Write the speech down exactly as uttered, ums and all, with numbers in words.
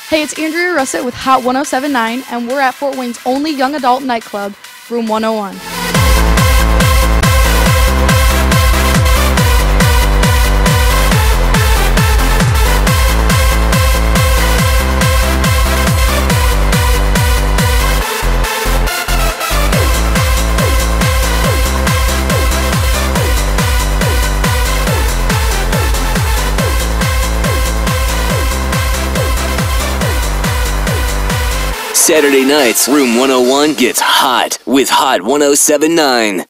Hey, it's Andrea Russett with Hot one oh seven point nine, and we're at Fort Wayne's only young adult nightclub, Room one oh one. Saturday nights, Room one oh one gets hot with Hot one oh seven point nine.